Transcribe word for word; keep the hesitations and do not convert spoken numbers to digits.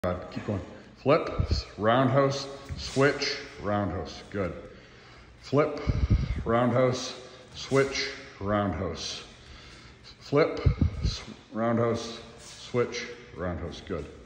God, keep going. Flip, roundhouse, switch, roundhouse. Good. Flip, roundhouse, switch, roundhouse. Flip, roundhouse, switch, roundhouse. Good.